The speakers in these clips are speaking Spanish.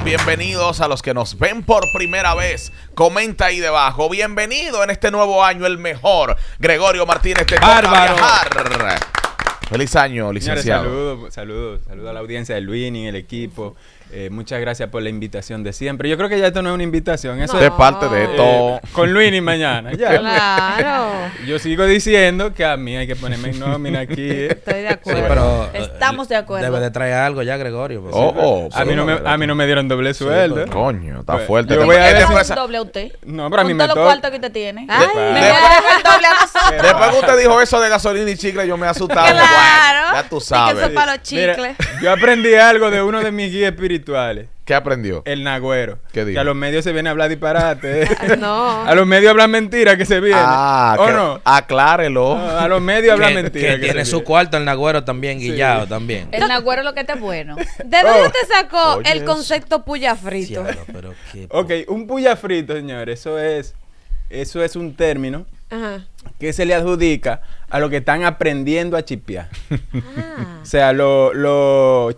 Bienvenidos a los que nos ven por primera vez. Comenta ahí debajo. Bienvenido en este nuevo año, el mejor. Gregorio Martínez, te toca viajar. Feliz año, licenciado. Saludos a la audiencia de Luini, el equipo. Muchas gracias por la invitación de siempre. Yo creo que ya esto no es una invitación. Eso es parte de esto. Con Luini mañana. Ya. Claro. Yo sigo diciendo que a mí hay que ponerme en nómina aquí. Estoy de acuerdo. Sí, pero, estamos de acuerdo. Debe de traer algo ya, Gregorio. Pues. A mí no me dieron doble sueldo. Pues, coño, está fuerte. Yo voy a decir un doble a usted. No, pero a mí con me todos los cuartos que usted tiene. Ay, me el doble a nosotros. Después que usted dijo eso de gasolina y chicle, yo me asustaba. Claro. Bueno, ya tú sabes. Y que eso para los chicles. Mira, yo aprendí algo de uno de mis guías espirituales. ¿Qué aprendió? El nagüero. ¿Qué dijo? Que a los medios se viene a hablar disparate. No. A los medios hablan mentiras que se viene. ¿O no? Aclárelo. No, a los medios hablan mentiras. Que tiene su cuarto el nagüero también, guillado también. El nagüero lo que te es bueno. ¿De dónde te sacó el concepto puya frito? Pero ok, un puya frito, señores, eso es un término que se le adjudica a lo que están aprendiendo a chipear. O sea, los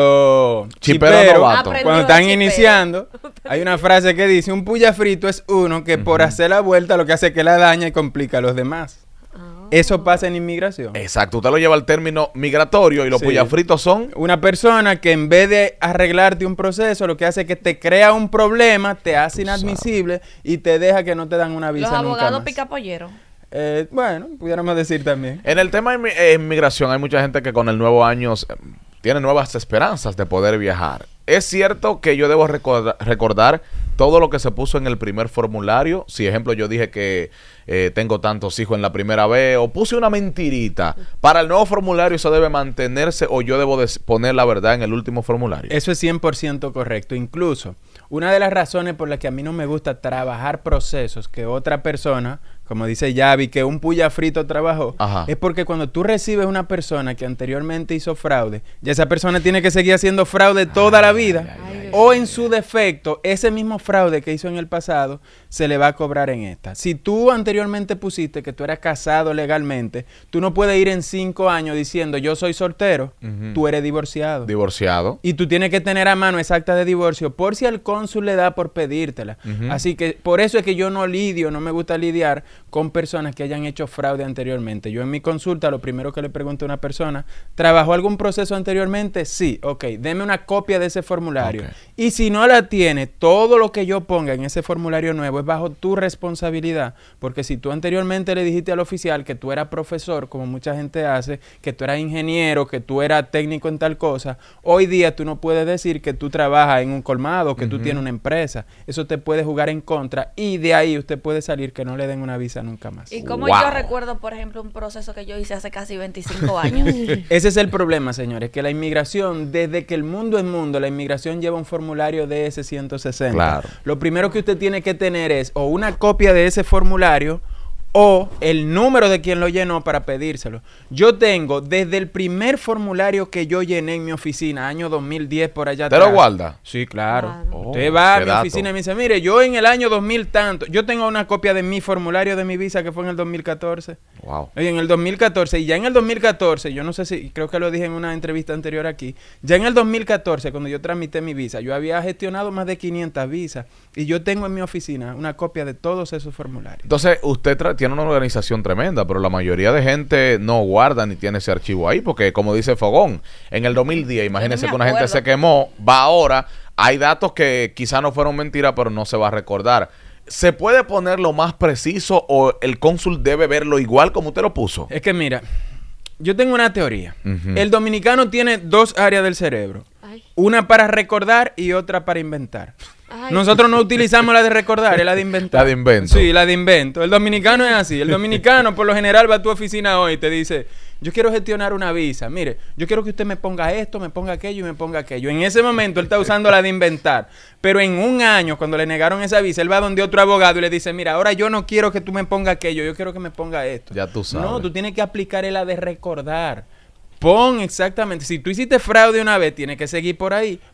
chiperos, cuando están iniciando, hay una frase que dice, un puya frito es uno que por hacer la vuelta lo que hace es que la daña y complica a los demás. Eso pasa en inmigración. Exacto, usted lo lleva al término migratorio y los puyafritos son una persona que en vez de arreglarte un proceso, lo que hace es que te crea un problema, te hace inadmisible y te deja que no te dan una visa nunca más. Los abogados picapolleros. Bueno, pudiéramos decir también. En el tema de inmigración hay mucha gente que con el nuevo año tiene nuevas esperanzas de poder viajar. Es cierto que yo debo recordar todo lo que se puso en el primer formulario. Si, ejemplo, yo dije que tengo tantos hijos en la primera vez o puse una mentirita. Para el nuevo formulario eso debe mantenerse o yo debo poner la verdad en el último formulario. Eso es 100% correcto. Incluso, una de las razones por las que a mí no me gusta trabajar procesos que otra persona, como dice Yavi, que un puya frito trabajó, es porque cuando tú recibes una persona que anteriormente hizo fraude, ya esa persona tiene que seguir haciendo fraude toda la vida, o en su defecto, ese mismo fraude que hizo en el pasado, se le va a cobrar en esta. Si tú anteriormente pusiste que tú eras casado legalmente, tú no puedes ir en 5 años diciendo yo soy soltero, tú eres divorciado. Divorciado. Y tú tienes que tener a mano esa acta de divorcio por si al cónsul le da por pedírtela. Así que por eso es que yo no me gusta lidiar con personas que hayan hecho fraude anteriormente. Yo en mi consulta lo primero que le pregunto a una persona, ¿trabajó algún proceso anteriormente? Sí, ok, deme una copia de ese formulario. Y si no la tiene, todo lo que yo ponga en ese formulario nuevo es bajo tu responsabilidad, porque si tú anteriormente le dijiste al oficial que tú eras profesor, como mucha gente hace, que tú eras ingeniero, que tú eras técnico en tal cosa, hoy día tú no puedes decir que tú trabajas en un colmado, que tú tienes una empresa. Eso te puede jugar en contra y de ahí usted puede salir que no le den una visa nunca más. Y como yo recuerdo, por ejemplo, un proceso que yo hice hace casi 25 años. Ese es el problema, señores, que la inmigración, desde que el mundo es mundo, la inmigración lleva un formulario DS-160. Claro. Lo primero que usted tiene que tener es o una copia de ese formulario o el número de quien lo llenó para pedírselo. Yo tengo desde el primer formulario que yo llené en mi oficina, año 2010 por allá atrás. ¿Te lo guarda? Sí, claro. Usted va a mi oficina y me dice, mire, yo en el año 2000 tanto, yo tengo una copia de mi formulario de mi visa que fue en el 2014. Wow. Oye, en el 2014, y ya en el 2014, yo no sé si, creo que lo dije en una entrevista anterior aquí, ya en el 2014, cuando yo tramité mi visa, yo había gestionado más de 500 visas y yo tengo en mi oficina una copia de todos esos formularios. Entonces, usted tiene una organización tremenda, pero la mayoría de gente no guarda ni tiene ese archivo ahí, porque como dice Fogón, en el 2010, imagínense que una gente se quemó, va ahora, hay datos que quizá no fueron mentiras, pero no se va a recordar. ¿Se puede poner lo más preciso o el cónsul debe verlo igual como usted lo puso? Es que mira, yo tengo una teoría. El dominicano tiene 2 áreas del cerebro. Una para recordar y otra para inventar. Nosotros no utilizamos la de recordar, es la de inventar. La de invento. Sí, la de invento. El dominicano es así. El dominicano por lo general va a tu oficina hoy y te dice, yo quiero gestionar una visa. Mire, yo quiero que usted me ponga esto, me ponga aquello y me ponga aquello. En ese momento él está usando la de inventar. Pero en un año, cuando le negaron esa visa, él va donde otro abogado y le dice, mira, ahora yo no quiero que tú me pongas aquello, yo quiero que me ponga esto. Ya tú sabes. No, tú tienes que aplicar la de recordar. Pon exactamente, si tú hiciste fraude una vez, tienes que seguir por ahí.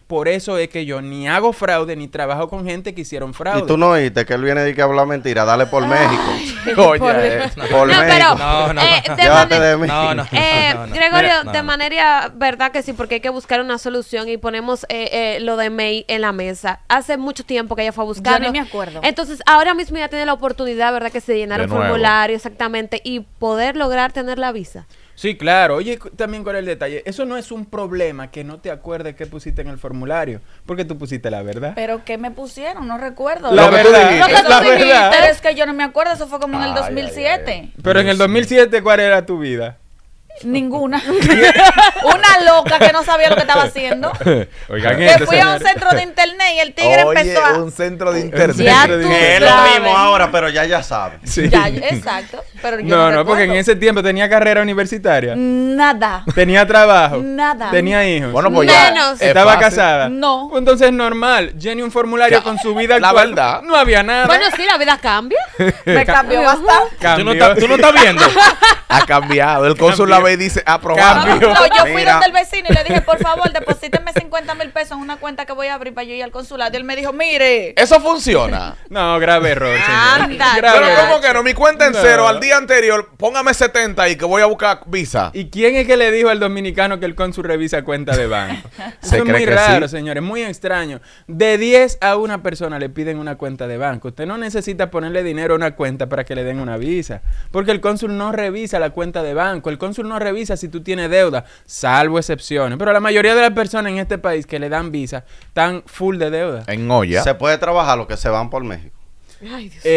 por eso es que yo ni hago fraude ni trabajo con gente que hicieron fraude. Y tú no oíste que él viene de que habla mentira, dale por México. Oye, Por No, México. pero No, no. Llévate de mí. No, no. Gregorio, No, de no. manera verdad que sí, porque hay que buscar una solución y ponemos lo de May en la mesa. Hace mucho tiempo que ella fue a buscarlo. Yo ni me acuerdo. Entonces, ahora mismo ya tiene la oportunidad, ¿verdad? Que se llenara De un nuevo. formulario exactamente y poder lograr tener la visa. Sí, claro. Oye, también con el detalle. Eso no es un problema que no te acuerdes qué pusiste en el formulario. Porque tú pusiste la verdad. ¿Pero qué me pusieron? No recuerdo. La Lo que tú verdad. dijiste. Lo que tú La dijiste, verdad. pero es que yo no me acuerdo, eso fue como en el 2007. Pero en el 2007, ¿cuál era tu vida? Ninguna. Una loca que no sabía lo que estaba haciendo. Oigan, Que fui a un centro de internet y el tigre empezó a... un centro de internet. Ya centro de tú Que es lo sabes. mismo ahora, pero ya sabe. Sí. Ya, exacto. Pero yo No, no, porque en recuerdo. ese tiempo tenía carrera universitaria. Nada. Tenía trabajo. Nada. Tenía hijos. Bueno, pues ya. Menos. es Estaba fácil. casada. No. Pues entonces es normal. Llene un formulario Ya, con su vida la actual. verdad. No había nada. Bueno, sí, la vida cambia. Me cambió bastante. Cambió. Tú no estás viendo. Ha cambiado. El cónsul la ve y dice, aprobado. Cambió. No, yo fui Mira. donde el vecino y le dije, por favor, deposíteme 50,000 pesos en una cuenta que voy a abrir para yo ir al consulado. Y él me dijo, mire. Eso funciona. No, grave error, señor. Anda, Grave Pero error. ¿cómo que no? Mi cuenta en No. cero al día anterior, póngame 70 y que voy a buscar visa. ¿Y quién es que le dijo al dominicano que el cónsul revisa cuenta de banco? Se Eso es cree muy que raro, sí. señores, muy extraño. De 10 a una persona le piden una cuenta de banco. Usted no necesita ponerle dinero a una cuenta para que le den una visa. Porque el cónsul no revisa la cuenta de banco. El cónsul no revisa si tú tienes deuda, salvo excepciones. Pero la mayoría de las personas en este país que le dan visa están full de deuda. En olla. Se puede trabajar los que se van por México. Ay, Dios.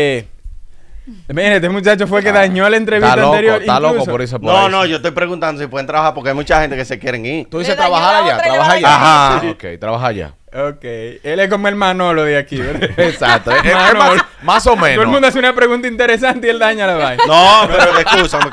Mire, este muchacho fue el que dañó la entrevista Está loco, anterior. está loco incluso. por irse por No, ahí. no, yo estoy preguntando si pueden trabajar porque hay mucha gente que se quieren ir. Tú dices Le dañó trabajar la allá, otra y le trabajar va allá. a dañar. Ok, trabaja allá. Ok, él es como el Manolo de aquí, ¿verdad? Exacto. Es Manolo. más o menos. Todo el mundo hace una pregunta interesante y él daña la vaina. No, pero escúchame.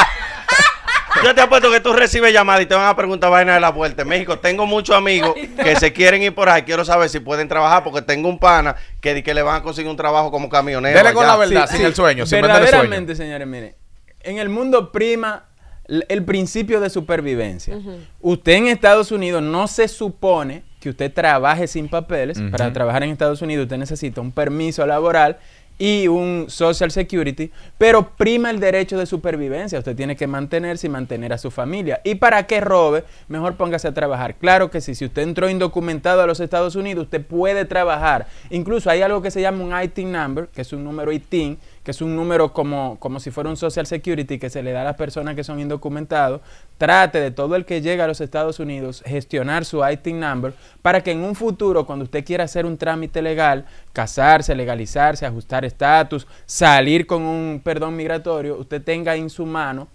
Yo te apuesto que tú recibes llamadas y te van a preguntar vainas de la vuelta. En México tengo muchos amigos que se quieren ir por ahí. Quiero saber si pueden trabajar porque tengo un pana que le van a conseguir un trabajo como camionero. Dele con allá. la verdad, sin el sueño, sin vender el Verdaderamente, sueño. señores, miren, en el mundo prima el principio de supervivencia. Usted en Estados Unidos no se supone que usted trabaje sin papeles. Para trabajar en Estados Unidos usted necesita un permiso laboral y un Social Security, pero prima el derecho de supervivencia. Usted tiene que mantenerse y mantener a su familia. Y para que robe, mejor póngase a trabajar. Claro que sí, si usted entró indocumentado a los Estados Unidos, usted puede trabajar. Incluso hay algo que se llama un ITIN number, que es un número ITIN, que es un número como si fuera un Social Security que se le da a las personas que son indocumentados. Trate de todo el que llega a los Estados Unidos gestionar su ITIN number para que en un futuro, cuando usted quiera hacer un trámite legal, casarse, legalizarse, ajustar estatus, salir con un perdón migratorio, usted tenga en su mano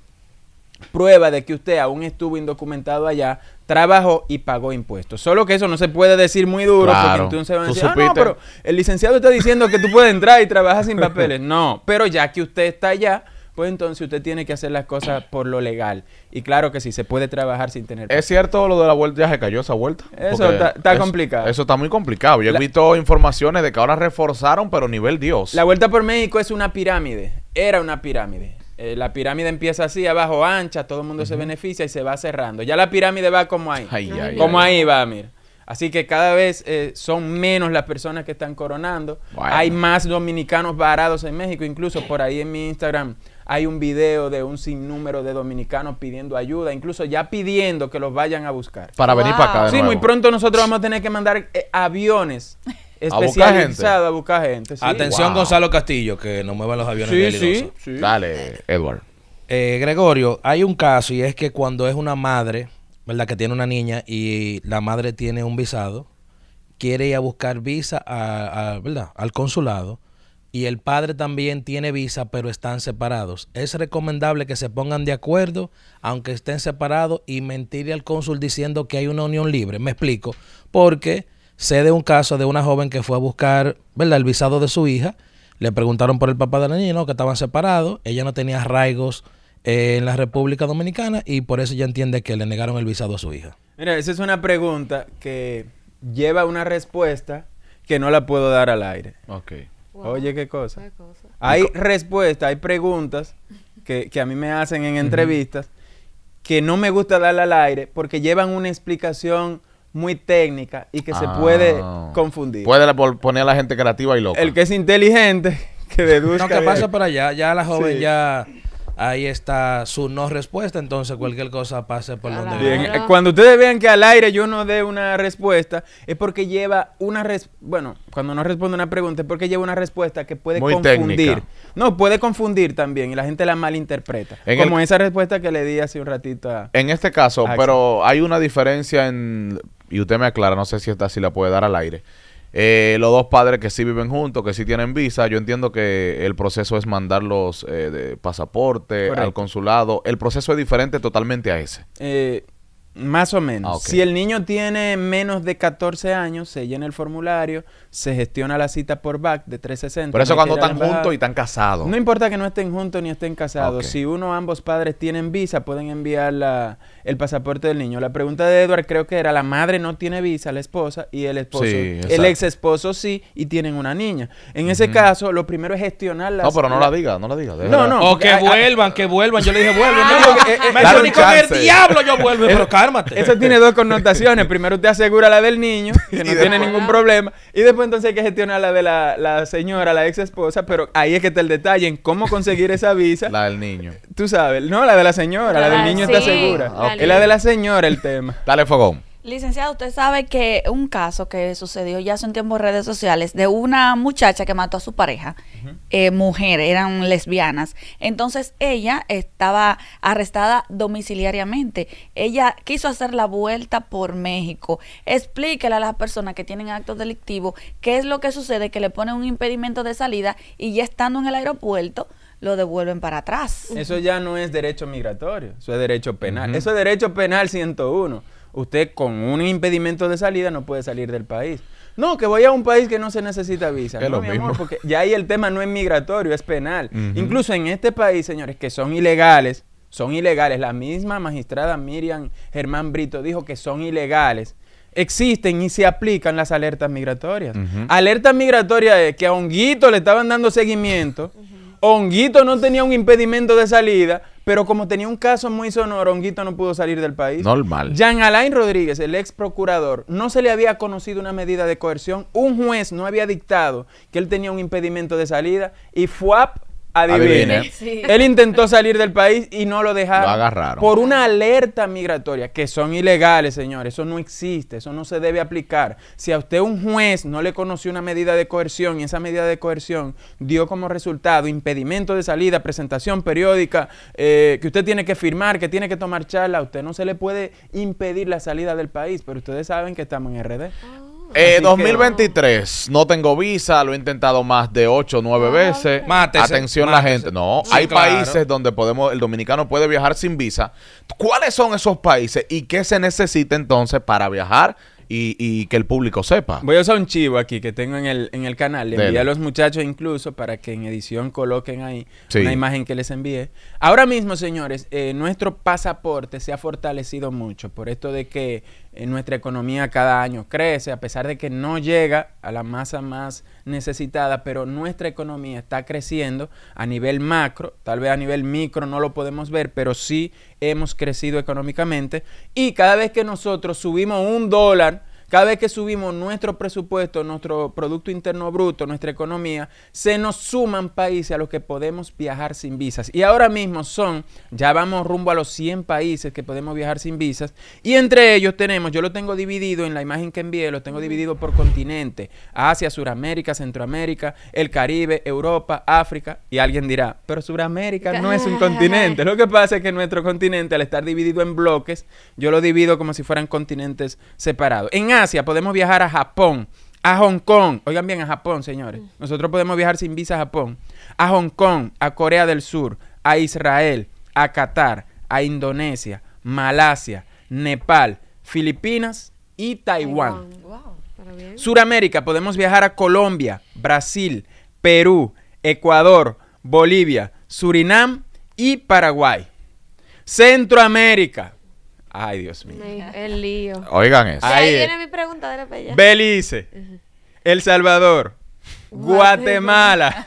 prueba de que usted aún estuvo indocumentado allá, trabajó y pagó impuestos. Solo que eso no se puede decir muy duro, Claro. porque entonces van a ¿Tú decir, supiste? no, pero el licenciado está diciendo que tú puedes entrar y trabajar sin papeles. No, pero ya que usted está allá, pues entonces usted tiene que hacer las cosas por lo legal. Y claro que sí, se puede trabajar sin tener ¿Es cierto lo de la vuelta? ¿Ya se cayó esa vuelta? Eso Porque está complicado. Eso está muy complicado. Yo he La- visto informaciones de que ahora reforzaron, pero nivel Dios. La Vuelta por México es una pirámide. Era una pirámide. La pirámide empieza así, abajo ancha, todo el mundo se beneficia y se va cerrando. Ya la pirámide va como ahí. Ay, ay, Como ay. ahí va, mira. Así que cada vez son menos las personas que están coronando. Bueno. Hay más dominicanos varados en México. Incluso por ahí en mi Instagram hay un video de un sinnúmero de dominicanos pidiendo ayuda, incluso ya pidiendo que los vayan a buscar. Para venir para acá de Sí, nuevo. muy pronto nosotros vamos a tener que mandar aviones buscar especializados a buscar gente. Sí. Atención, Wow. Gonzalo Castillo, que no mueva los aviones de Sí, Elidoso. sí, sí. Dale, Edward. Gregorio, hay un caso y es que cuando es una madre, ¿verdad? Que tiene una niña y la madre tiene un visado, quiere ir a buscar visa ¿verdad? Al consulado y el padre también tiene visa, pero están separados. Es recomendable que se pongan de acuerdo, aunque estén separados, y mentirle al cónsul diciendo que hay una unión libre. Me explico. Porque sé de un caso de una joven que fue a buscar, ¿verdad? El visado de su hija. Le preguntaron por el papá de la niña, ¿no? Que estaban separados. Ella no tenía arraigos en la República Dominicana y por eso ella entiende que le negaron el visado a su hija. Mira, esa es una pregunta que lleva una respuesta que no la puedo dar al aire. Ok. Wow. Oye, qué cosa. Qué cosa. Hay respuestas, hay preguntas que a mí me hacen en entrevistas que no me gusta darle al aire porque llevan una explicación muy técnica y que se puede confundir. Puede poner a la gente creativa y loca. El que es inteligente, que deduzca. No, que bien. pase por allá. Ya la joven Sí. ya... Ahí está su no respuesta, entonces cualquier cosa pase por donde Claro. Bien, viene. Claro. cuando ustedes vean que al aire yo no dé una respuesta, es porque lleva bueno, cuando no responde una pregunta, es porque lleva una respuesta que puede Muy confundir. técnica. No, puede confundir también y la gente la malinterpreta. En Como esa respuesta que le di hace un ratito a... En este caso, Axel. pero hay una diferencia y usted me aclara, no sé si esta sí la puede dar al aire. Los dos padres que sí viven juntos, que sí tienen visa, yo entiendo que el proceso es mandarlos de pasaporte Correcto. al consulado. El proceso es diferente totalmente a ese. Más o menos. Ah, ok. Si el niño tiene menos de 14 años, se llena el formulario, se gestiona la cita por back de 360. Por eso no hay cuando que ir a la están embajada. juntos y están casados. No importa que no estén juntos ni estén casados. Ok. Si ambos padres tienen visa, pueden enviar el pasaporte del niño. La pregunta de Edward creo que era, la madre no tiene visa, la esposa, y el esposo, Sí, el exacto. ex esposo sí, y tienen una niña. En ese caso, lo primero es gestionar las... No, pero no la diga, no la diga. No, no. O porque que hay- vuelvan. Yo le dije, vuelve. Ah, No, porque, me dale dijo, ni un con el chance. diablo yo vuelvo. Pero cálmate. Eso tiene dos connotaciones. Primero usted asegura la del niño, que no tiene ningún problema. Y después entonces hay que gestionar la de la señora, la ex esposa. Pero ahí es que está el detalle en cómo conseguir esa visa. La del niño. Tú sabes. No, la de la señora. La del niño está sí, segura. la Es la de la señora el tema. Dale, Fogón. Licenciado, usted sabe que un caso que sucedió ya hace un tiempo en redes sociales de una muchacha que mató a su pareja, mujer, eran lesbianas. Entonces ella estaba arrestada domiciliariamente. Ella quiso hacer la vuelta por México. Explíquele a las personas que tienen actos delictivos qué es lo que sucede, que le ponen un impedimento de salida y ya estando en el aeropuerto lo devuelven para atrás. Eso ya no es derecho migratorio. Eso es derecho penal. Eso es derecho penal 101. Usted con un impedimento de salida no puede salir del país. No, que voy a un país que no se necesita visa. Es No, lo mi mismo. amor, porque ya ahí el tema no es migratorio, es penal. Incluso en este país, señores, que son ilegales. La misma magistrada Miriam Germán Brito dijo que son ilegales. Existen y se aplican las alertas migratorias. Alerta migratoria es que a Honguito le estaban dando seguimiento. Honguito no tenía un impedimento de salida, pero como tenía un caso muy sonoro, Honguito no pudo salir del país. Normal. Jean Alain Rodríguez, el ex procurador, no se le había conocido una medida de coerción. Un juez no había dictado que él tenía un impedimento de salida y FUAP, adivine. Adivine. Sí. Él intentó salir del país y no lo dejaron. Lo agarraron. Por una alerta migratoria, que son ilegales, señores. Eso no existe, eso no se debe aplicar. Si a usted un juez no le conoció una medida de coerción y esa medida de coerción dio como resultado impedimento de salida, presentación periódica, que usted tiene que firmar, que tiene que tomar charla, a usted no se le puede impedir la salida del país, pero ustedes saben que estamos en RD. Así que- 2023, no tengo visa, lo he intentado más de 8 o 9 veces. Mátese, Atención la mátese. gente. No, Sí, hay claro. países donde el dominicano puede viajar sin visa. ¿Cuáles son esos países y qué se necesita entonces para viajar y que el público sepa? Voy a usar un chivo aquí que tengo en el canal. Le envié Dele. a los muchachos incluso para que en edición coloquen ahí Sí. una imagen que les envié. Ahora mismo, señores, nuestro pasaporte se ha fortalecido mucho por esto de que nuestra economía cada año crece, a pesar de que no llega a la masa más necesitada, pero nuestra economía está creciendo a nivel macro, tal vez a nivel micro no lo podemos ver, pero sí hemos crecido económicamente y cada vez que nosotros subimos $1, cada vez que subimos nuestro presupuesto, nuestro Producto Interno Bruto, nuestra economía, se nos suman países a los que podemos viajar sin visas. Y ahora mismo ya vamos rumbo a los 100 países que podemos viajar sin visas. Y entre ellos tenemos, yo lo tengo dividido en la imagen que envié, lo tengo dividido por continente. Asia, Suramérica, Centroamérica, el Caribe, Europa, África. Y alguien dirá, pero Suramérica no es un continente. Lo que pasa es que nuestro continente, al estar dividido en bloques, yo lo divido como si fueran continentes separados. En Asia podemos viajar a Japón, a Hong Kong. Oigan bien, a Japón, señores. Nosotros podemos viajar sin visa a Japón. A Hong Kong, a Corea del Sur, a Israel, a Qatar, a Indonesia, Malasia, Nepal, Filipinas y Taiwán. Wow, pero bien. Suramérica, podemos viajar a Colombia, Brasil, Perú, Ecuador, Bolivia, Surinam y Paraguay. Centroamérica. Ay, Dios mío. El lío. Oigan eso. Ah, Ahí Ahí es. viene mi pregunta de la bella. Belice, El Salvador, Guatemala,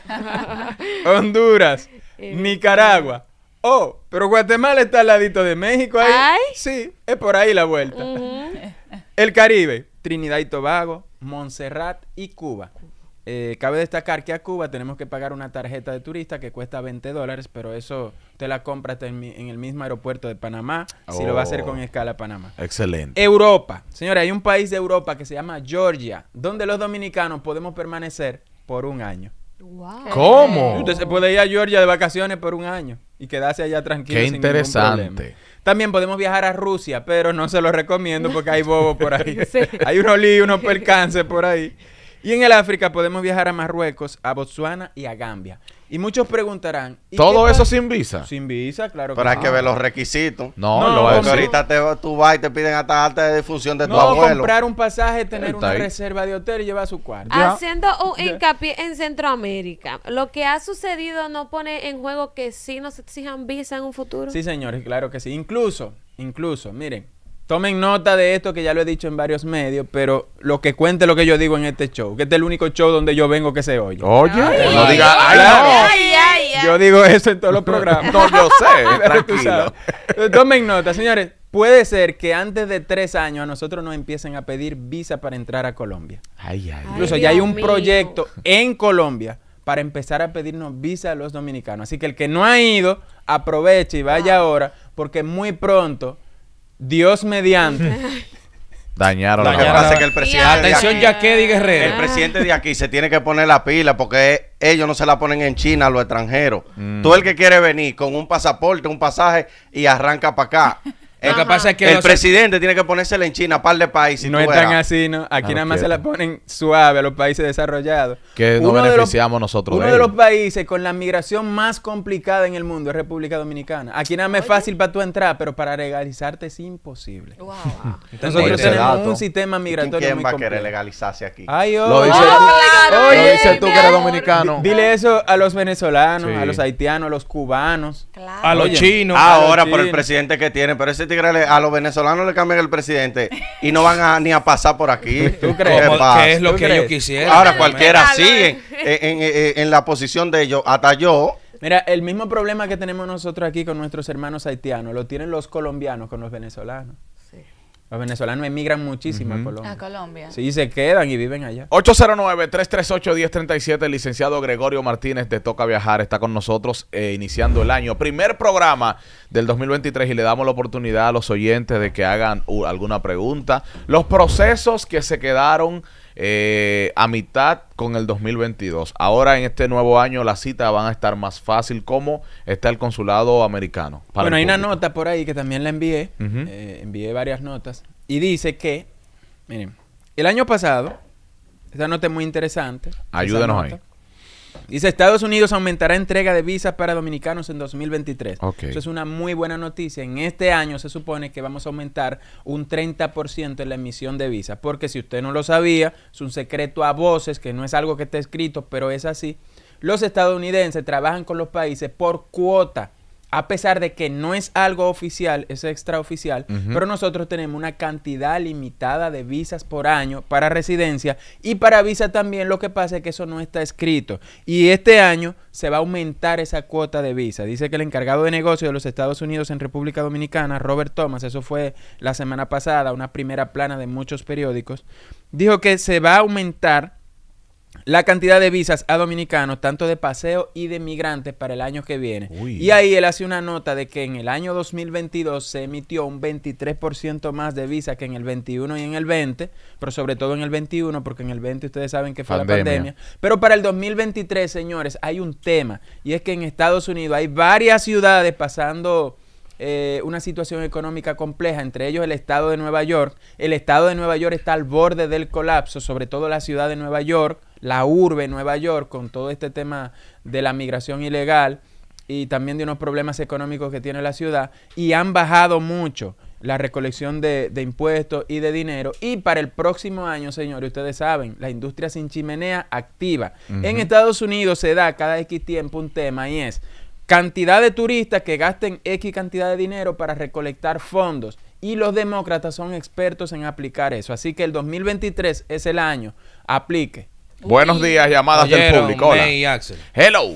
Honduras, Nicaragua. Oh, pero Guatemala está al ladito de México ahí. Ay. Sí, es por ahí la vuelta. El Caribe, Trinidad y Tobago, Montserrat y Cuba. Cabe destacar que a Cuba tenemos que pagar una tarjeta de turista que cuesta $20, pero eso te la compras en el mismo aeropuerto de Panamá, si lo va a hacer con escala a Panamá. Excelente. Europa. Señores, hay un país de Europa que se llama Georgia, donde los dominicanos podemos permanecer por un año. Wow. ¿Cómo? Usted se puede ir a Georgia de vacaciones por un año y quedarse allá tranquilo. Qué sin ningún interesante. problema. También podemos viajar a Rusia, pero no se lo recomiendo porque hay bobos por ahí. Sí. Hay unos líos, unos percances por ahí. Y en el África podemos viajar a Marruecos, a Botsuana y a Gambia. Y muchos preguntarán... ¿y ¿Todo qué eso pasa? sin visa? Sin visa, claro que Pero hay sí. que ver los requisitos. No, No, lo va a Porque decir. ahorita tú vas y te piden hasta alta de difusión de tu No, abuelo. comprar un pasaje, tener Está una ahí. reserva de hotel y llevar su cuarto. Haciendo un hincapié en Centroamérica, lo que ha sucedido no pone en juego que sí nos exijan visa en un futuro. Sí, señores, claro que sí. Incluso, miren, tomen nota de esto que ya lo he dicho en varios medios, pero lo que cuente lo que yo digo en este show, que este es el único show donde yo vengo que se oye. Oye, no diga, ay, Claro. no. Yo digo eso en todos los programas. No, yo sé, Pero tú tranquilo. sabes. Entonces, tomen nota, señores. Puede ser que antes de 3 años a nosotros nos empiecen a pedir visa para entrar a Colombia. Ay, ay. Incluso Ay, ya hay Dios un mío. proyecto en Colombia para empezar a pedirnos visa a los dominicanos. Así que el que no ha ido, aproveche y vaya ahora, porque muy pronto, Dios mediante, Dañaron Lo que la pasa es que el presidente, de Atención, aquí, Yaquedi Guerrero. el presidente de aquí se tiene que poner la pila porque ellos no se la ponen en China a los extranjeros. Tú el que quiere venir con un pasaporte, un pasaje y arranca para acá. Lo que pasa es que El los- presidente tiene que ponérsela en China, par de países. y no tú es tan verás. así, ¿no? Aquí Claro, nada más se quieto. la ponen suave a los países desarrollados. Que nos Uno de los- beneficiamos nosotros Uno de de ello. los países con la migración más complicada en el mundo es República Dominicana. Aquí nada más es fácil para tú entrar, pero para legalizarte es imposible. Wow. Nosotros Oye, ese tenemos dato. un sistema migratorio ¿Quién muy va a querer complejo. legalizarse aquí? Ay, Lo oye. dice, claro, lo dice tú mi que eres amor. dominicano. Dile eso a los venezolanos, Sí. a los haitianos, a los cubanos. Claro. A los Oye, chinos. Ahora los por el chinos. presidente que tiene, pero ese tigre a los venezolanos le cambian el presidente y no van ni a pasar por aquí. ¿Tú crees? ¿Qué Como- pasa? que es lo ¿Tú que crees? ellos quisieran. Ahora cualquiera Claro. sigue en la posición de ellos, hasta yo. Mira, el mismo problema que tenemos nosotros aquí con nuestros hermanos haitianos lo tienen los colombianos con los venezolanos. Los venezolanos emigran muchísimo a Colombia. A Colombia. Sí, se quedan y viven allá. 809-338-1037, el licenciado Gregorio Martínez de Toca Viajar está con nosotros iniciando el año. Primer programa del 2023 y le damos la oportunidad a los oyentes de que hagan alguna pregunta. Los procesos que se quedaron a mitad con el 2022. Ahora en este nuevo año las citas van a estar más fácil. ¿Cómo está el consulado americano? Para Bueno, el hay una público? nota por ahí que también la envié. Ujú. Envié varias notas. Y dice que, miren, el año pasado, esta nota es muy interesante. esa Ayúdenos nota. ahí. Dice, Estados Unidos aumentará entrega de visas para dominicanos en 2023. Ok. Eso es una muy buena noticia. En este año se supone que vamos a aumentar un 30% en la emisión de visas. Porque si usted no lo sabía, es un secreto a voces, que no es algo que esté escrito, pero es así. Los estadounidenses trabajan con los países por cuota. A pesar de que no es algo oficial, es extraoficial, pero nosotros tenemos una cantidad limitada de visas por año para residencia y para visa también. Lo que pasa es que eso no está escrito. Y este año se va a aumentar esa cuota de visa. Dice que el encargado de negocio de los Estados Unidos en República Dominicana, Robert Thomas, eso fue la semana pasada, una primera plana de muchos periódicos, dijo que se va a aumentar la cantidad de visas a dominicanos, tanto de paseo y de migrantes para el año que viene. Uy. Y ahí él hace una nota de que en el año 2022 se emitió un 23% más de visas que en el 21 y en el 20, pero sobre todo en el 21, porque en el 20 ustedes saben que fue la pandemia. Pero para el 2023, señores, hay un tema, y es que en Estados Unidos hay varias ciudades pasando una situación económica compleja, entre ellos el estado de Nueva York. El estado de Nueva York está al borde del colapso, sobre todo la ciudad de Nueva York, la urbe Nueva York, con todo este tema de la migración ilegal y también de unos problemas económicos que tiene la ciudad, y han bajado mucho la recolección de impuestos y de dinero. Y para el próximo año, señores, ustedes saben, la industria sin chimenea activa. En Estados Unidos se da cada X tiempo un tema, y es cantidad de turistas que gasten X cantidad de dinero para recolectar fondos. Y los demócratas son expertos en aplicar eso. Así que el 2023 es el año. Aplique. Buenos días, llamadas del Oyeron, público. Hola. May y Axel. Hello.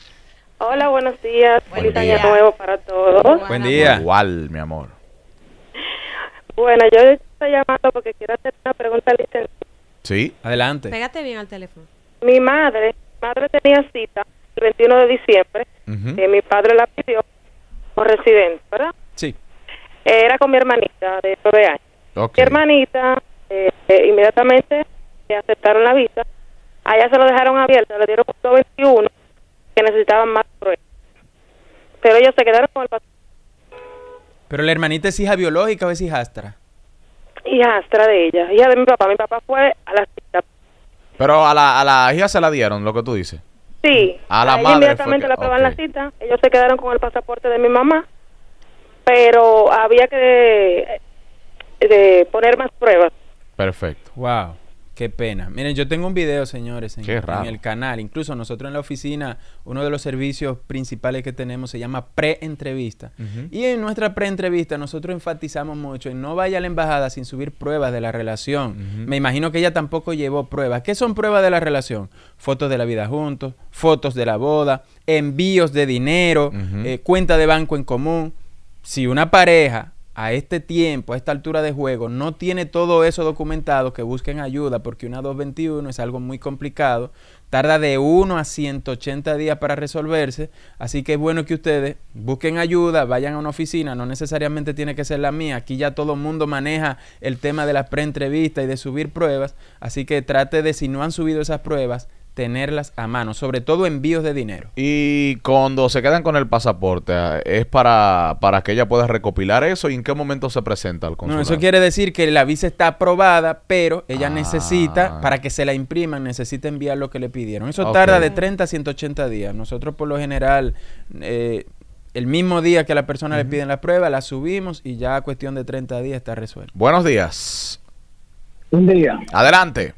Hola, buenos días. Buen Feliz día. año nuevo para todos. Buen día. Igual, mi amor. Bueno, yo estoy llamando porque quiero hacer una pregunta al licenciado. Sí. Adelante. Pégate bien al teléfono. Mi madre tenía cita el 21 de diciembre, Ujú. que mi padre la pidió por residente, ¿verdad? Sí. Era con mi hermanita de 9 años. Ok. Mi hermanita inmediatamente le aceptaron la visa. Allá se lo dejaron abierto, le dieron punto 21 que necesitaban más pruebas. Pero ellos se quedaron con el pasaporte. Pero la hermanita es hija biológica o es hijastra. Hijastra de ella, hija de mi papá. Mi papá fue a la cita. Pero a la hija se la dieron, lo que tú dices. Sí, A la ella madre inmediatamente fue que- le aprobaron ok. la cita. Ellos se quedaron con el pasaporte de mi mamá, pero había que de poner más pruebas. Perfecto. Wow, qué pena. Miren, yo tengo un video, señores, Qué en raro. el canal. Incluso nosotros en la oficina, uno de los servicios principales que tenemos se llama pre-entrevista. Ujú. Y en nuestra pre-entrevista nosotros enfatizamos mucho en no vaya a la embajada sin subir pruebas de la relación. Ujú. Me imagino que ella tampoco llevó pruebas. ¿Qué son pruebas de la relación? Fotos de la vida juntos, fotos de la boda, envíos de dinero, Ujú. cuenta de banco en común. Si una pareja a este tiempo, a esta altura de juego, no tiene todo eso documentado, que busquen ayuda, porque una 221 es algo muy complicado, tarda de 1 a 180 días para resolverse, así que es bueno que ustedes busquen ayuda, vayan a una oficina, no necesariamente tiene que ser la mía, aquí ya todo el mundo maneja el tema de las preentrevistas y de subir pruebas, así que trate de, si no han subido esas pruebas, tenerlas a mano, sobre todo envíos de dinero. Y cuando se quedan con el pasaporte, ¿es para que ella pueda recopilar eso? ¿Y en qué momento se presenta al No, consulado? eso quiere decir que la visa está aprobada, pero ella Ah. necesita, para que se la impriman, necesita enviar lo que le pidieron. Eso Ok. tarda de 30 a 180 días. Nosotros por lo general, el mismo día que a la persona le piden la prueba, la subimos y ya a cuestión de 30 días está resuelto. Buenos días. Un día, Adelante.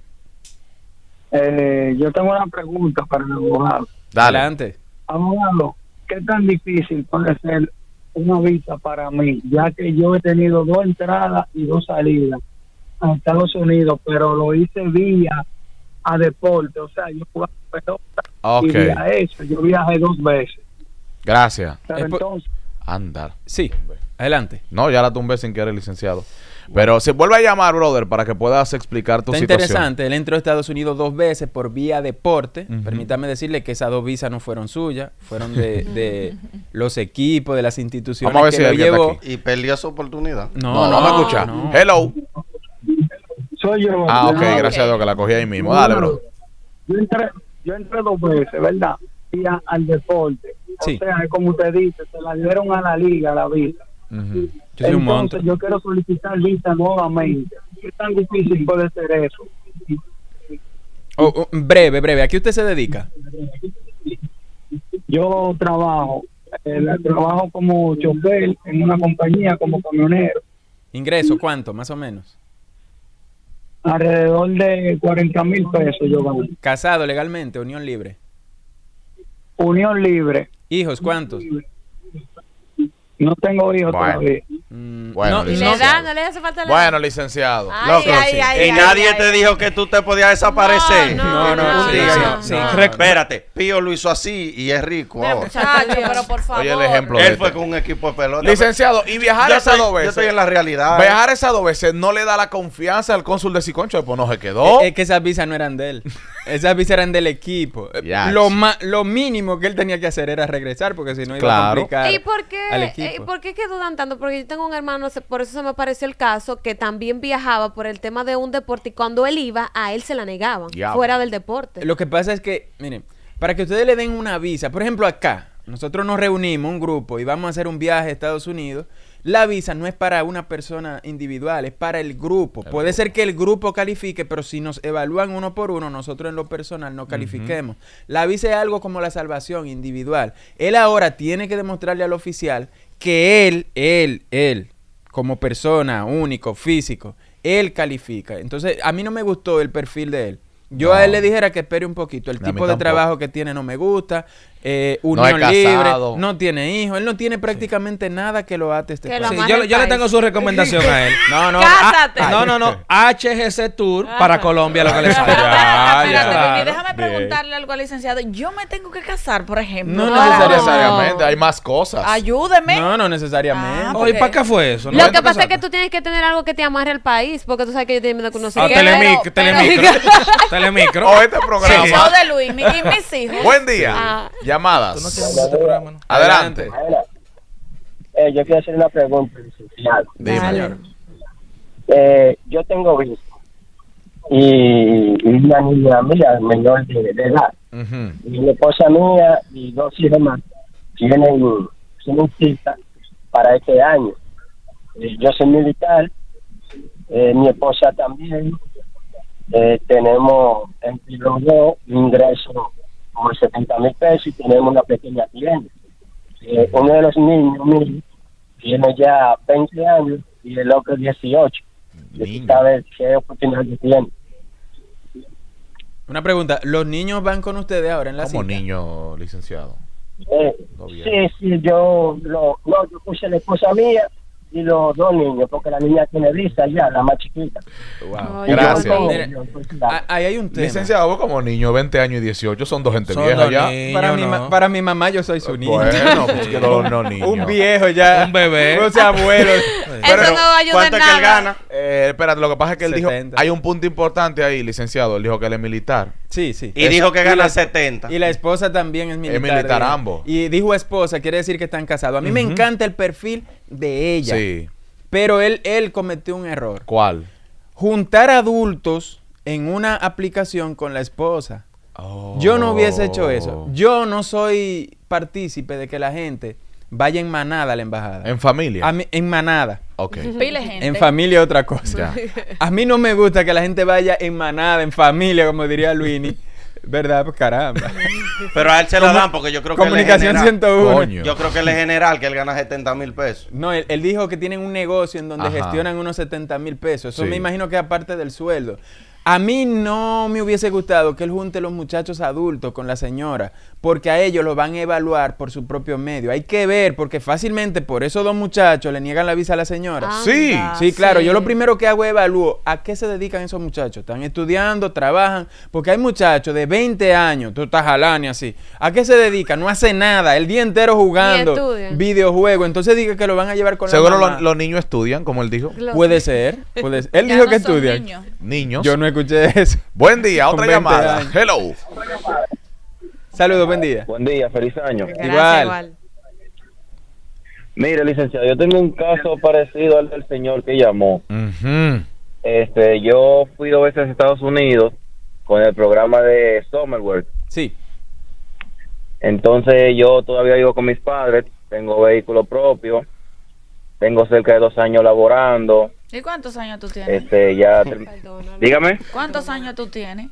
yo tengo una pregunta para el abogado. Dale. Adelante. Abogado, ¿qué tan difícil puede ser una visa para mí? Ya que yo he tenido 2 entradas y 2 salidas a Estados Unidos, pero lo hice vía a deporte. O sea, yo jugaba pelota Ok. y vía eso. Yo viajé 2 veces. Gracias. Pero Es por- entonces, Anda. Sí, adelante. No, ya la tumbé sin querer, licenciado. Pero se vuelve a llamar, brother, para que puedas explicar tu Está situación. interesante. Él entró a Estados Unidos 2 veces por vía deporte. Ujú. Permítame decirle que esas 2 visas no fueron suyas, fueron de los equipos, de las instituciones Vamos a ver si lo alguien está llevó. aquí. Y perdió su oportunidad. No, no me escucha. no. Hello. soy yo. Ah, ok, ¿verdad? gracias a Dios que la cogí ahí mismo. Dale, bro. Yo entré 2 veces, ¿verdad? Vía al deporte. Sí. O sea, es como usted dice, se la dieron a la liga, la visa. Ujú. Yo soy un monstruo. Entonces, yo quiero solicitar visa nuevamente. ¿Qué tan difícil puede ser eso? Breve. ¿A qué usted se dedica? Yo trabajo como chofer en una compañía, como camionero, Ingreso, ¿cuánto? Más o menos. alrededor de 40,000 pesos yo gano. Casado legalmente, unión libre. Unión libre, Hijos, ¿cuántos? no tengo hijos Bueno. todavía. Bueno, Y le licenciado. da, no le hace falta la Bueno, licenciado. Ay, Loco, ay, sí. ay, Y ay, nadie ay, te ay. dijo que tú te podías desaparecer. No, Un sí, día. sí, No. sí. Espérate, Pío lo hizo así y es rico Mira, ahora. muchacho, pero por favor. Oye, el ejemplo de Él este. fue con un equipo de pelota. Licenciado, y viajar yo esas estoy, 2 veces. yo estoy en la realidad. Viajar esas 2 veces no le da la confianza al cónsul de Siconcho, pues no se quedó. Es que esas visas no eran de él. Esas visas eran del equipo. Ya. Lo mínimo que él tenía que hacer era regresar, porque si no iba a Claro. complicar ¿Y por al qué, equipo. por qué que dudan tanto? Porque yo tengo un hermano, por eso se me apareció el caso, que también viajaba por el tema de un deporte y cuando él iba, a él se la negaban, Diablo. fuera del deporte. Lo que pasa es que, miren, para que ustedes le den una visa, por ejemplo acá, nosotros nos reunimos un grupo y vamos a hacer un viaje a Estados Unidos, la visa no es para una persona individual, es para el grupo. Puede ser que el grupo califique, pero si nos evalúan uno por uno, nosotros en lo personal no califiquemos. La visa es algo como la salvación individual. Él ahora tiene que demostrarle al oficial que él, como persona, único, físico, él califica. Entonces, a mí no me gustó el perfil de él. Yo No. a él le dijera que espere un poquito. El A mí tipo de tampoco. trabajo que tiene no me gusta. unión No es libre, casado. no tiene hijos, él no tiene prácticamente nada que lo ate a este Que lo país. Sí, amarre yo el le tengo país. su recomendación a él. No, no. Cásate. No. HGC Tour para Colombia, lo que le sale. Pero espérate, ya. Vivi, déjame Bien. preguntarle algo al licenciado. Yo me tengo que casar, por ejemplo. No para- necesariamente, hay más cosas. Ayúdeme. No necesariamente. Ah, Oye, ¿para qué fue eso? Lo que pasa es que tú tienes que tener algo que te amarre al país, porque tú sabes que yo tengo miedo que uno se quede. Telemicro. pero- Telemicro. O este programa. El show de Luis y mis hijos. Buen día. Ah. Llamadas. Tú no tienes este programa, ¿no? Adelante. Ahora, yo quiero hacer una pregunta, licenciado. Dime. Dale. Yo tengo visa y una niña mía menor de edad. Ujú. Y mi esposa mía y 2 hijos más tienen cita para este año. Yo soy militar, mi esposa también. Tenemos entre los dos ingresos como 70,000 pesos y tenemos una pequeña tienda. Uno de los niños míos tiene ya 20 años y el otro 18. Niño. ¿Sabes qué oportunidad tiene? Una pregunta, ¿los niños van con ustedes ahora en la Como cita? niño, licenciado. No, bien. Sí, yo puse la esposa mía y los 2 niños, porque la niña tiene visa ya, la más chiquita. Wow. Ay, Gracias. no. Mira, Ahí hay un tema. Licenciado, vos como niño, 20 años y 18, son dos gente Son vieja dos ya. niños, Para, no. para mi mamá yo soy su niño. Bueno, pues que no niño. Un viejo ya. Un bebé. O sea, abuelo. Pero- Eso no va a ayudar ¿Cuánto en es que él nada. gana? Espérate, lo que pasa es que él 70. dijo, hay un punto importante ahí, licenciado. Él dijo que él es militar. Sí, sí. Y dijo que gana 70. Y la esposa también es militar. militar, dijo. ambos. Y dijo esposa, quiere decir que están casados. A mí me encanta el perfil de ella. Sí. Pero él cometió un error. ¿Cuál? Juntar adultos en una aplicación con la esposa. Yo no hubiese hecho eso. Yo no soy partícipe de que la gente vaya en manada a la embajada. ¿En familia? En manada. Ok. Pile gente. En familia otra cosa. Ya. A mí no me gusta que la gente vaya en manada, en familia, como diría Luini. ¿Verdad? Pues caramba. Pero a él se la dan porque yo creo que él es Comunicación general. 101. Coño. Yo creo que él es general, que él gana 70,000 pesos. No, él dijo que tienen un negocio en donde Ajá. gestionan unos 70,000 pesos. Eso Sí. me imagino que es aparte del sueldo. A mí no me hubiese gustado que él junte los muchachos adultos con la señora, porque a ellos lo van a evaluar por su propio medio. Hay que ver, porque fácilmente por esos 2 muchachos le niegan la visa a la señora. Sí. Sí, claro, yo lo primero que hago es evalúo a qué se dedican esos muchachos. ¿Están estudiando, trabajan? Porque hay muchachos de 20 años, tú estás jalando y así. ¿A qué se dedican? No hace nada, el día entero jugando, estudian. videojuegos. Entonces diga que lo van a llevar con Seguro la mamá. los niños estudian, como él dijo. Puede ser, puede ser. Él Ya dijo no que son estudian. niños. Niños. Yo no escuché eso. Buen día, Con otra 20 llamada. años. Hello. Saludos, buen día. Buen día, feliz año. Gracias, Igual. igual. Mire, licenciado, yo tengo un caso parecido al del señor que llamó. Ujú. Yo fui 2 veces a Estados Unidos con el programa de Summerwork. Sí. Entonces yo todavía vivo con mis padres, tengo vehículo propio, tengo cerca de 2 años laborando. ¿Y cuántos años tú tienes? Perdónalo. Dígame, ¿Cuántos años tú tienes?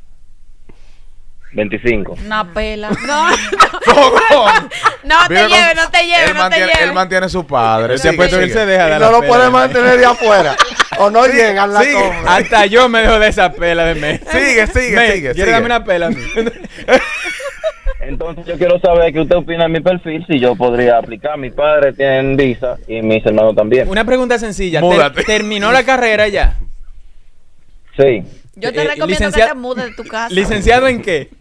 25. Una pela. No, no te Vive con- lleves, no te lleves, él no te mantiene, lleves. él mantiene a su padre. Él se ha puesto que él se deja de No la lo pela, puede ¿no? mantener de afuera. O no llegan la sigue. compra. Hasta yo me dejo de esa pela de mes. Sigue, sigue, Mes, sigue, ¿quieres sigue. darme una pela a mí? Entonces yo quiero saber qué usted opina de mi perfil, si yo podría aplicar. Mis padres tienen visa y mis hermanos también. Una pregunta sencilla. Múdate. ¿Terminó la carrera ya? Sí. Yo te recomiendo licenciado- que te mudes de tu casa. ¿Licenciado en qué?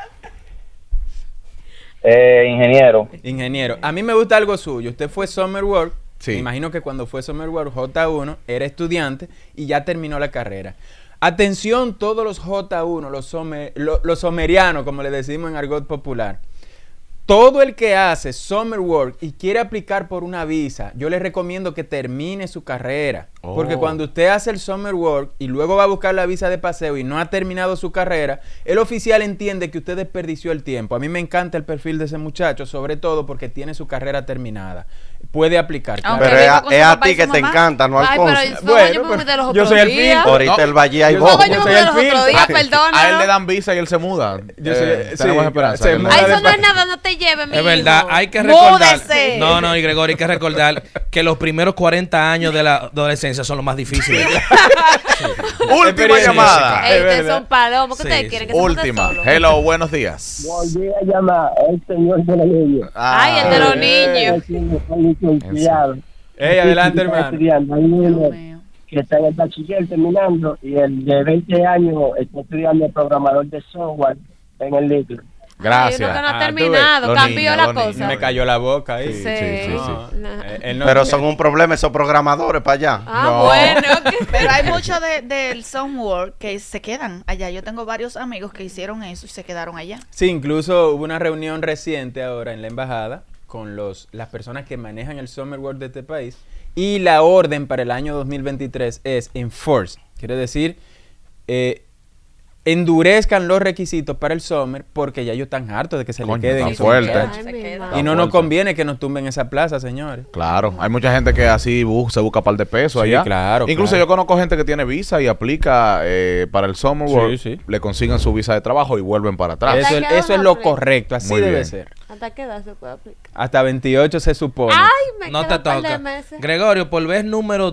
Ingeniero. Ingeniero. A mí me gusta algo suyo. Usted fue Summer Work. Sí. Me imagino que cuando fue Summer Work J1 era estudiante y ya terminó la carrera. Atención todos los J1, los somerianos, como le decimos en argot popular. Todo el que hace Summer Work y quiere aplicar por una visa, yo le recomiendo que termine su carrera. Oh. Porque cuando usted hace el Summer Work y luego va a buscar la visa de paseo y no ha terminado su carrera, el oficial entiende que usted desperdició el tiempo. A mí me encanta el perfil de ese muchacho, sobre todo porque tiene su carrera terminada. Puede aplicar. Aunque Pero viva es con es su a papá ti y que su te mamá. encanta, no Ay, pero Alfonso. yo Bueno, yo me mudé los yo otros soy el días. filtro. Ahorita No. el Valle y Yo vos. No, yo Yo me soy mudé el los otros filtro. días, perdona. A él le dan visa y él se muda. Yo soy- Tenemos sí, esperanza. se que él muda Ay, muda. eso no es nada, no te lleves, mi Es verdad, hijo. hay que recordar. Múdese. No, y Gregorio, hay que recordar que los primeros 40 años de la adolescencia son los más difíciles. Última llamada. Ey, ustedes son palomos. ¿Qué ustedes quieren? Que se monte Última. solo. Hello, buenos días. Volví a llamar el señor de los niños. Ay, el de los niños. Ey, adelante, hermano. Estudiando. Hay uno que está en el bachiller terminando y el de 20 años está estudiando el programador de software en el litro. Gracias. Ay, uno que no ha Ah, terminado. Los Cambió niños, la los cosa. niños. Me cayó la boca ahí. Sí. sí. No. Él no- Pero son un problema esos programadores para allá. Ah, No. bueno. Pero hay mucho del software que se quedan allá. Yo tengo varios amigos que hicieron eso y se quedaron allá. Sí, incluso hubo una reunión reciente ahora en la embajada con las personas que manejan el Summer World de este país y la orden para el año 2023 es enforce, quiere decir endurezcan los requisitos para el Summer porque ya ellos están hartos de que se Coño, le queden tan esos fuerte. muchachos. Ay, mi Y madre. Y no nos conviene que nos tumben esa plaza, señores. Claro, hay mucha gente que así se busca par de pesos Sí, allá. claro, Incluso claro. yo conozco gente que tiene visa y aplica para el Summer Sí, World, sí. le consiguen su visa de trabajo y vuelven para atrás. Eso, ¿Hasta qué eso es edad lo aplica? correcto, así Muy debe bien. ser. ¿Hasta qué edad se puede aplicar? Hasta 28 se supone. Ay, me No queda te un par de toca. meses. Gregorio, por vez número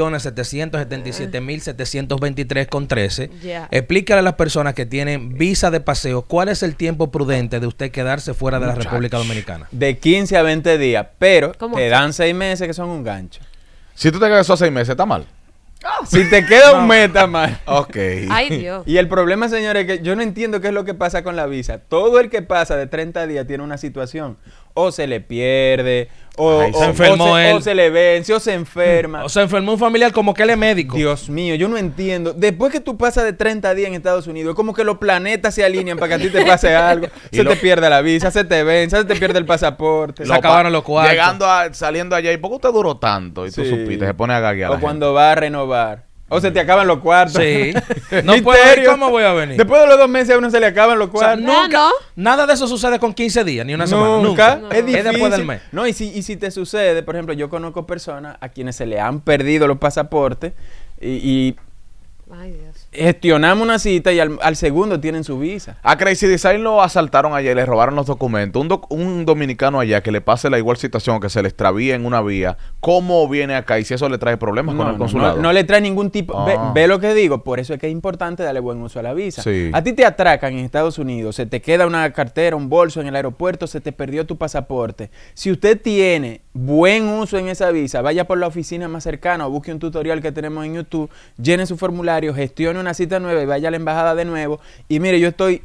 2.777.723,13, Ya. explícale a las personas que tienen visa de paseo cuál es el tiempo prudente de usted quedarse fuera de la República Dominicana. De 15 a 20 días, pero ¿Cómo te así? dan 6 meses que son un gancho. Si tú te quedas esos 6 meses, ¿está mal? Si te queda un mes, está mal. Ok. Ay, Dios. Y el problema, señores, es que yo no entiendo qué es lo que pasa con la visa. Todo el que pasa de 30 días tiene una situación. O se le pierde, o, Ay, o- se enfermó o él. o se le vence, o se enferma. O sea, enfermó un familiar como que él es médico. Dios mío, yo no entiendo. Después que tú pasas de 30 días en Estados Unidos, es como que los planetas se alinean para que a ti te pase algo. Y Se lo- te pierde la visa, se te vence, se te pierde el pasaporte. Se acabaron los cuartos. Saliendo allá, ¿y por qué usted duró tanto? Y tú Sí. supiste, se pone a gaguear. O cuando va a renovar. O se te acaban los cuartos. Sí. No puedo ir, Misterio. ¿cómo voy a venir? Después de los 2 meses a uno se le acaban los O sea, cuartos. nunca, nada de eso sucede con 15 días, ni una semana. Nunca. Nunca. Es difícil. después del mes. No, y si te sucede, por ejemplo, yo conozco personas a quienes se le han perdido los pasaportes y Ay, Dios. gestionamos una cita y al segundo tienen su visa. A Crazy Design lo asaltaron allá y le robaron los documentos. Un dominicano allá que le pase la igual situación, que se le extravíe en una vía, ¿cómo viene acá? Y si eso le trae problemas con el consulado. No le trae ningún tipo. Ah. Ve lo que digo, por eso es que es importante darle buen uso a la visa. Sí. A ti te atracan en Estados Unidos, se te queda una cartera, un bolso en el aeropuerto, se te perdió tu pasaporte. Si usted tiene buen uso en esa visa, vaya por la oficina más cercana o busque un tutorial que tenemos en YouTube, llene su formulario, gestione una cita nueva y vaya a la embajada de nuevo. Y mire, yo estoy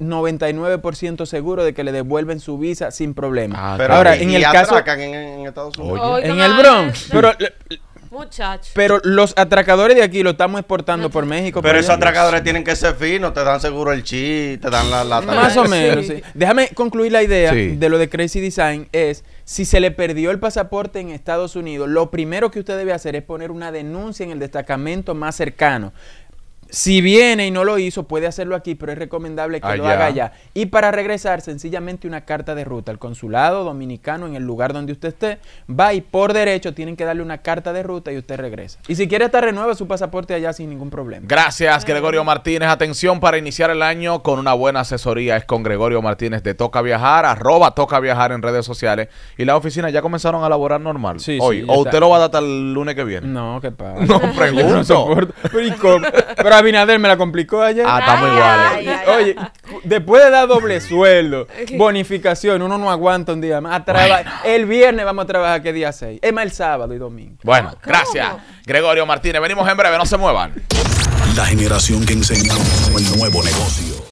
99% seguro de que le devuelven su visa sin problema. Ah, Pero Ahora, y en el caso atracan en Estados Unidos. Oye. en el Bronx, Muchacho. pero los atracadores de aquí lo estamos exportando por México. Pero por esos allá. atracadores tienen que ser finos, te dan seguro el chip, te dan la Más o menos, sí. Déjame concluir la idea Sí. de lo de Crazy Design. Es, si se le perdió el pasaporte en Estados Unidos, lo primero que usted debe hacer es poner una denuncia en el destacamento más cercano. Si viene y no lo hizo, puede hacerlo aquí, pero es recomendable que lo Allá. haga allá. Y para regresar, sencillamente una carta de ruta al consulado dominicano en el lugar donde usted esté. Va y por derecho tienen que darle una carta de ruta y usted regresa. Y si quiere, hasta renueva su pasaporte allá sin ningún problema. Gracias, Gregorio Martínez. Atención, para iniciar el año con una buena asesoría es con Gregorio Martínez de Toca Viajar, @TocaViajar en redes sociales. Y las oficinas ya comenzaron a laborar normal Sí, hoy. sí, ¿O ya usted está. lo va a dar hasta el lunes que viene? No, ¿qué pasa? No, Yo no pregunto. soporto. Pero, ¿y cómo? Pero Abinader me la complicó ayer. Ah, estamos Ay, iguales. ay, ay. Oye, después de dar doble sueldo, bonificación, uno no aguanta un día más. El viernes vamos a trabajar, ¿qué día 6? Es más, el sábado y domingo. Bueno, gracias, Gregorio Martínez. Venimos en breve, no se muevan. La generación que enseñó el nuevo negocio.